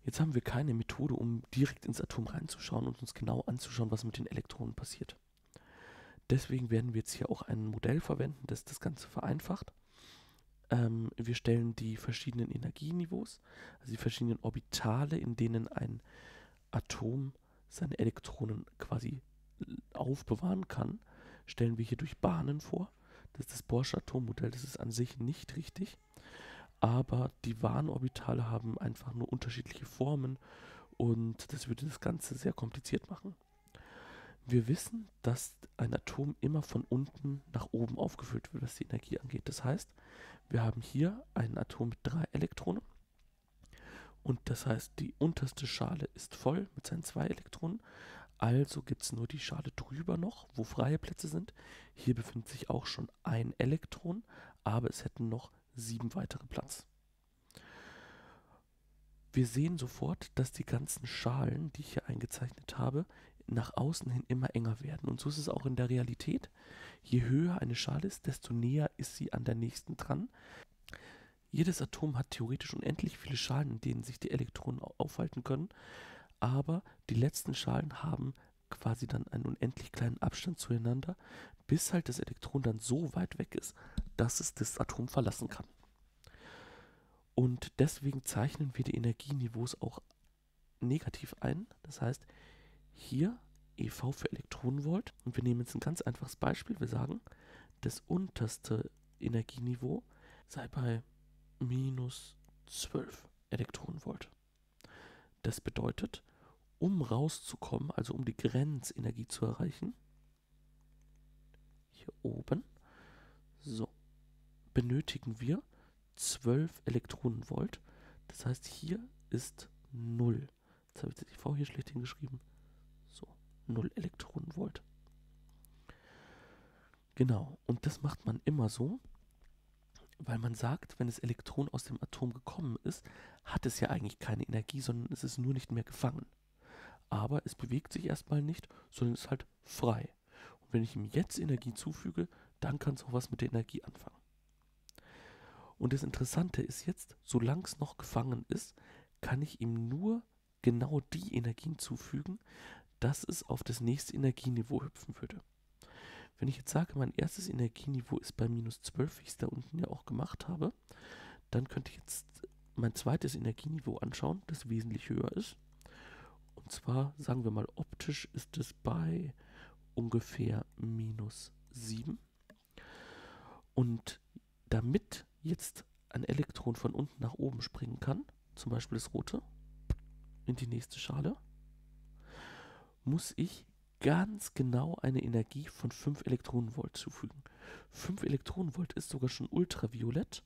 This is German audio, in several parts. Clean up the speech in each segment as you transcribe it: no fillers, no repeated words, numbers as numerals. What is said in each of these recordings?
Jetzt haben wir keine Methode, um direkt ins Atom reinzuschauen und uns genau anzuschauen, was mit den Elektronen passiert. Deswegen werden wir jetzt hier auch ein Modell verwenden, das das Ganze vereinfacht. Wir stellen die verschiedenen Energieniveaus, also die verschiedenen Orbitale, in denen ein Atom seine Elektronen quasi aufbewahren kann, stellen wir hier durch Bahnen vor. Das ist das Bohrsche Atommodell, das ist an sich nicht richtig, aber die Warnorbitale haben einfach nur unterschiedliche Formen und das würde das Ganze sehr kompliziert machen. Wir wissen, dass ein Atom immer von unten nach oben aufgefüllt wird, was die Energie angeht. Das heißt, wir haben hier ein Atom mit 3 Elektronen und das heißt, die unterste Schale ist voll mit seinen 2 Elektronen. Also gibt es nur die Schale drüber noch, wo freie Plätze sind. Hier befindet sich auch schon ein Elektron, aber es hätten noch 7 weitere Platz. Wir sehen sofort, dass die ganzen Schalen, die ich hier eingezeichnet habe, nach außen hin immer enger werden. Und so ist es auch in der Realität. Je höher eine Schale ist, desto näher ist sie an der nächsten dran. Jedes Atom hat theoretisch unendlich viele Schalen, in denen sich die Elektronen aufhalten können, aber die letzten Schalen haben quasi dann einen unendlich kleinen Abstand zueinander, bis halt das Elektron dann so weit weg ist, dass es das Atom verlassen kann. Und deswegen zeichnen wir die Energieniveaus auch negativ ein. Das heißt, hier EV für Elektronenvolt. Und wir nehmen jetzt ein ganz einfaches Beispiel. Wir sagen, das unterste Energieniveau sei bei minus 12 Elektronenvolt. Das bedeutet, um rauszukommen, also um die Grenzenergie zu erreichen, hier oben, so, benötigen wir 12 Elektronenvolt. Das heißt, hier ist 0. Jetzt habe ich das IV hier schlecht hingeschrieben. So, 0 Elektronenvolt. Genau, und das macht man immer so, weil man sagt, wenn das Elektron aus dem Atom gekommen ist, hat es ja eigentlich keine Energie, sondern es ist nur nicht mehr gefangen. Aber es bewegt sich erstmal nicht, sondern ist halt frei. Und wenn ich ihm jetzt Energie zufüge, dann kann es auch was mit der Energie anfangen. Und das Interessante ist jetzt, solange es noch gefangen ist, kann ich ihm nur genau die Energien zufügen, dass es auf das nächste Energieniveau hüpfen würde. Wenn ich jetzt sage, mein erstes Energieniveau ist bei minus 12, wie ich es da unten ja auch gemacht habe, dann könnte ich jetzt mein zweites Energieniveau anschauen, das wesentlich höher ist. Und zwar, sagen wir mal, optisch ist es bei ungefähr minus 7. Und damit jetzt ein Elektron von unten nach oben springen kann, zum Beispiel das rote, in die nächste Schale, muss ich ganz genau eine Energie von 5 Elektronenvolt zufügen. 5 Elektronenvolt ist sogar schon ultraviolett.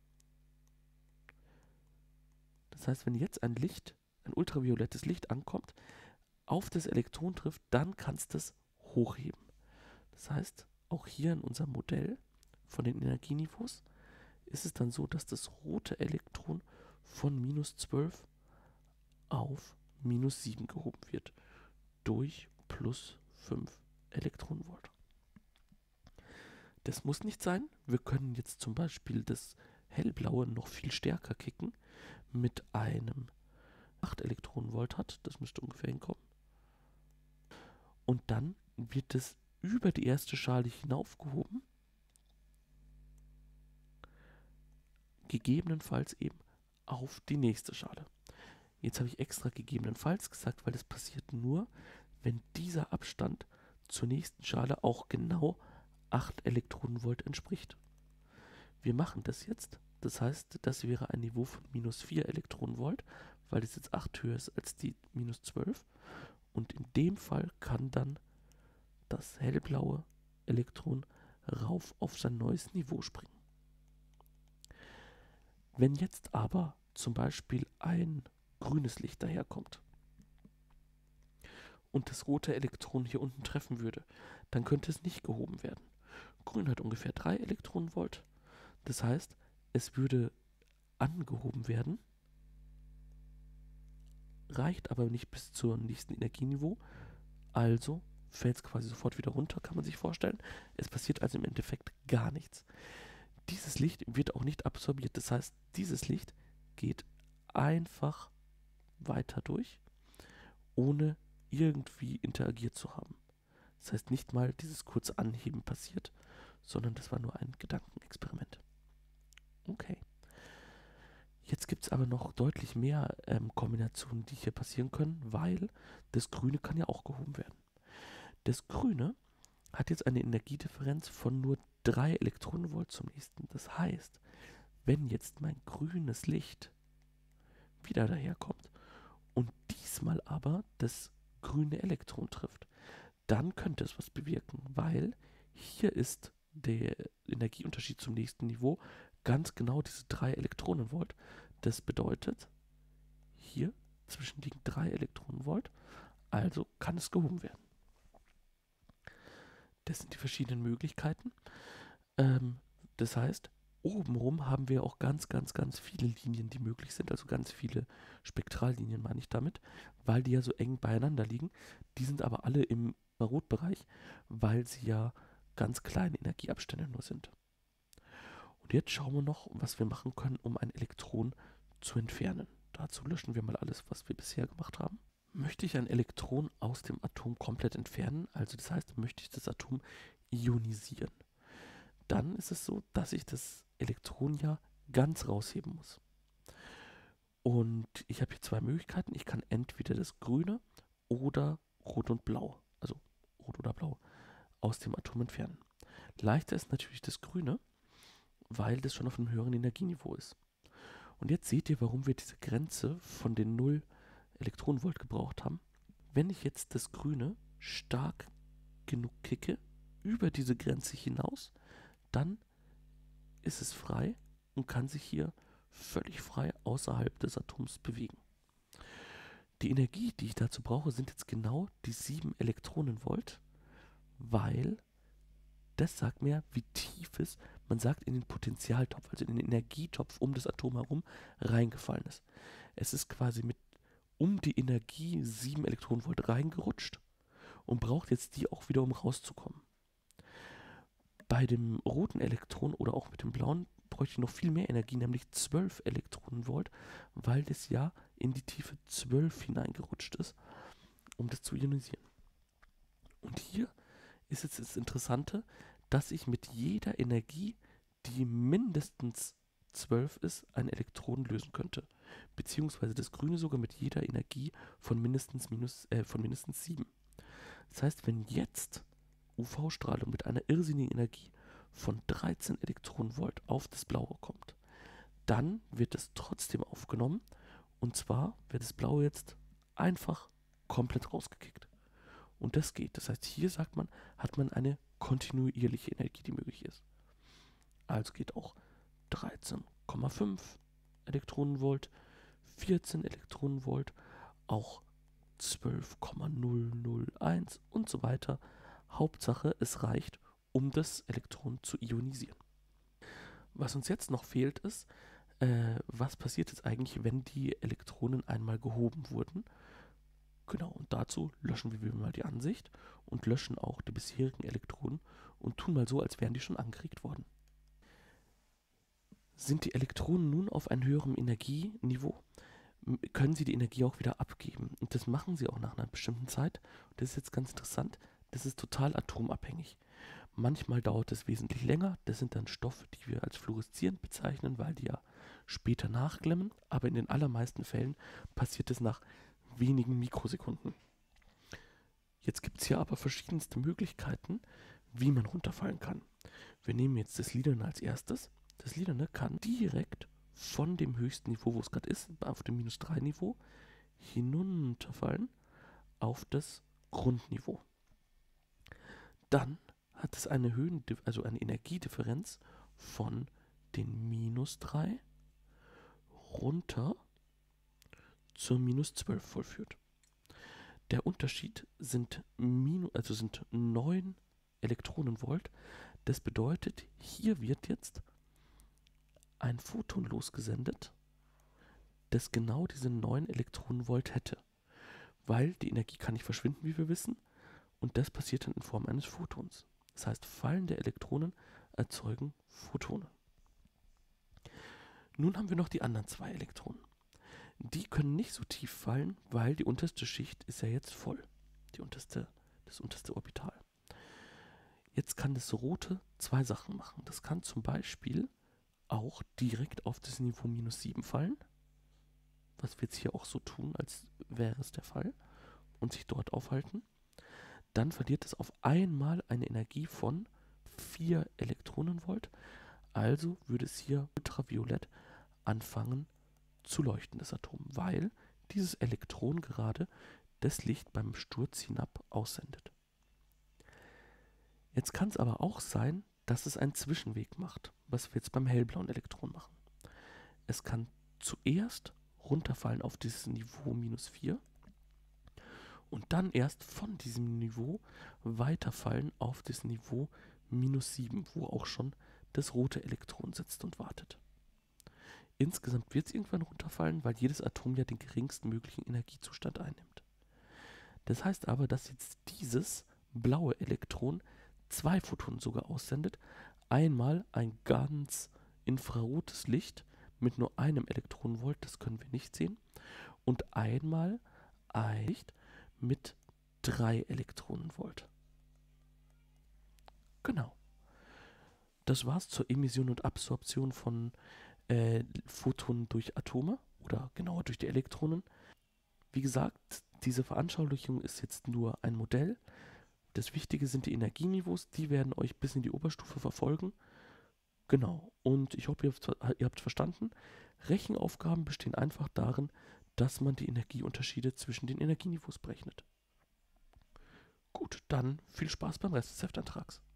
Das heißt, wenn jetzt ein ultraviolettes Licht ankommt, auf das Elektron trifft, dann kann es das hochheben. Das heißt, auch hier in unserem Modell von den Energieniveaus ist es dann so, dass das rote Elektron von minus 12 auf minus 7 gehoben wird durch plus 5 Elektronenvolt. Das muss nicht sein. Wir können jetzt zum Beispiel das hellblaue noch viel stärker kicken mit einem 8 Elektronenvolt hat. Das müsste ungefähr hinkommen. Und dann wird es über die erste Schale hinaufgehoben. Gegebenenfalls eben auf die nächste Schale. Jetzt habe ich extra gegebenenfalls gesagt, weil das passiert nur, wenn dieser Abstand zur nächsten Schale auch genau 8 Elektronenvolt entspricht. Wir machen das jetzt. Das heißt, das wäre ein Niveau von minus 4 Elektronenvolt, weil es jetzt 8 höher ist als die minus 12. Und in dem Fall kann dann das hellblaue Elektron rauf auf sein neues Niveau springen. Wenn jetzt aber zum Beispiel ein grünes Licht daherkommt und das rote Elektron hier unten treffen würde, dann könnte es nicht gehoben werden. Grün hat ungefähr 3 Elektronenvolt. Das heißt, es würde angehoben werden, reicht aber nicht bis zum nächsten Energieniveau. Also fällt es quasi sofort wieder runter, kann man sich vorstellen. Es passiert also im Endeffekt gar nichts. Dieses Licht wird auch nicht absorbiert. Das heißt, dieses Licht geht einfach weiter durch, ohne irgendwie interagiert zu haben. Das heißt, nicht mal dieses kurze Anheben passiert, sondern das war nur ein Gedankenexperiment. Okay. Jetzt gibt es aber noch deutlich mehr Kombinationen, die hier passieren können, weil das Grüne kann ja auch gehoben werden. Das Grüne hat jetzt eine Energiedifferenz von nur 3 Elektronenvolt zum nächsten. Das heißt, wenn jetzt mein grünes Licht wieder daherkommt und diesmal aber das grüne Elektron trifft, dann könnte es was bewirken, weil hier ist der Energieunterschied zum nächsten Niveau ganz genau diese 3 Elektronenvolt. Das bedeutet, hier zwischen liegen 3 Elektronenvolt, also kann es gehoben werden. Das sind die verschiedenen Möglichkeiten. Das heißt, obenrum haben wir auch ganz viele Linien, die möglich sind, also ganz viele Spektrallinien meine ich damit, weil die ja so eng beieinander liegen. Die sind aber alle im Rotbereich, weil sie ja ganz kleine Energieabstände nur sind. Und jetzt schauen wir noch, was wir machen können, um ein Elektron zu entfernen. Dazu löschen wir mal alles, was wir bisher gemacht haben. Möchte ich ein Elektron aus dem Atom komplett entfernen, also das heißt, möchte ich das Atom ionisieren, dann ist es so, dass ich das Elektron ja ganz rausheben muss. Und ich habe hier 2 Möglichkeiten. Ich kann entweder das Grüne oder Rot und Blau, also Rot oder Blau, aus dem Atom entfernen. Leichter ist natürlich das Grüne, weil das schon auf einem höheren Energieniveau ist. Und jetzt seht ihr, warum wir diese Grenze von den 0 Elektronenvolt gebraucht haben. Wenn ich jetzt das Grüne stark genug kicke, über diese Grenze hinaus, dann ist es frei und kann sich hier völlig frei außerhalb des Atoms bewegen. Die Energie, die ich dazu brauche, sind jetzt genau die 7 Elektronenvolt, weil das sagt mir, wie tief es, man sagt, in den Potentialtopf, also in den Energietopf um das Atom herum reingefallen ist. Es ist quasi mit um die Energie 7 Elektronenvolt reingerutscht und braucht jetzt die auch wieder, um rauszukommen. Bei dem roten Elektron oder auch mit dem blauen bräuchte ich noch viel mehr Energie, nämlich 12 Elektronenvolt, weil das ja in die Tiefe 12 hineingerutscht ist, um das zu ionisieren. Und hier ist jetzt das Interessante, dass ich mit jeder Energie, die mindestens 12 ist, ein Elektron lösen könnte. Beziehungsweise das Grüne sogar mit jeder Energie von mindestens 7. Das heißt, wenn jetzt UV-Strahlung mit einer irrsinnigen Energie von 13 Elektronenvolt auf das Blaue kommt, dann wird es trotzdem aufgenommen und zwar wird das Blaue jetzt einfach komplett rausgekickt. Und das geht. Das heißt, hier sagt man, hat man eine kontinuierliche Energie, die möglich ist. Also geht auch 13,5 Elektronenvolt, 14 Elektronenvolt, auch 12,001 und so weiter. Hauptsache, es reicht, um das Elektron zu ionisieren. Was uns jetzt noch fehlt, ist, was passiert jetzt eigentlich, wenn die Elektronen einmal gehoben wurden? Genau, und dazu löschen wir mal die Ansicht und löschen auch die bisherigen Elektronen und tun mal so, als wären die schon angeregt worden. Sind die Elektronen nun auf einem höheren Energieniveau, können sie die Energie auch wieder abgeben. Und das machen sie auch nach einer bestimmten Zeit. Und das ist jetzt ganz interessant, das ist total atomabhängig. Manchmal dauert es wesentlich länger, das sind dann Stoffe, die wir als fluoreszierend bezeichnen, weil die ja später nachglemmen, aber in den allermeisten Fällen passiert es nach wenigen Mikrosekunden. Jetzt gibt es hier aber verschiedenste Möglichkeiten, wie man runterfallen kann. Wir nehmen jetzt das Lilane als erstes. Das Lilane kann direkt von dem höchsten Niveau, wo es gerade ist, auf dem -3 Niveau, hinunterfallen auf das Grundniveau. Dann hat es eine also eine Energiedifferenz von den -3 runter zur -12 vollführt. Der Unterschied sind 9 Elektronenvolt. Das bedeutet, hier wird jetzt ein Photon losgesendet, das genau diese 9 Elektronenvolt hätte. Weil die Energie kann nicht verschwinden, wie wir wissen, und das passiert dann in Form eines Photons. Das heißt, fallende Elektronen erzeugen Photone. Nun haben wir noch die anderen 2 Elektronen. Die können nicht so tief fallen, weil die unterste Schicht ist ja jetzt voll. Das unterste Orbital. Jetzt kann das Rote zwei Sachen machen. Das kann zum Beispiel auch direkt auf das Niveau -7 fallen, was wir jetzt hier auch so tun, als wäre es der Fall, und sich dort aufhalten. Dann verliert es auf einmal eine Energie von 4 Elektronenvolt. Also würde es hier ultraviolett anfangen zu leuchten, das Atom, weil dieses Elektron gerade das Licht beim Sturz hinab aussendet. Jetzt kann es aber auch sein, dass es einen Zwischenweg macht, was wir jetzt beim hellblauen Elektron machen. Es kann zuerst runterfallen auf dieses Niveau -4 und dann erst von diesem Niveau weiterfallen auf das Niveau -7, wo auch schon das rote Elektron sitzt und wartet. Insgesamt wird es irgendwann runterfallen, weil jedes Atom ja den geringsten möglichen Energiezustand einnimmt. Das heißt aber, dass jetzt dieses blaue Elektron 2 Photonen sogar aussendet. Einmal ein ganz infrarotes Licht mit nur einem Elektronenvolt, das können wir nicht sehen. Und einmal ein Licht mit 3 Elektronenvolt. Genau. Das war's zur Emission und Absorption von Photonen durch Atome oder genauer durch die Elektronen. Wie gesagt, diese Veranschaulichung ist jetzt nur ein Modell. Das Wichtige sind die Energieniveaus, die werden euch bis in die Oberstufe verfolgen. Genau, und ich hoffe, ihr habt verstanden. Rechenaufgaben bestehen einfach darin, dass man die Energieunterschiede zwischen den Energieniveaus berechnet. Gut, dann viel Spaß beim Rest des Heftantrags.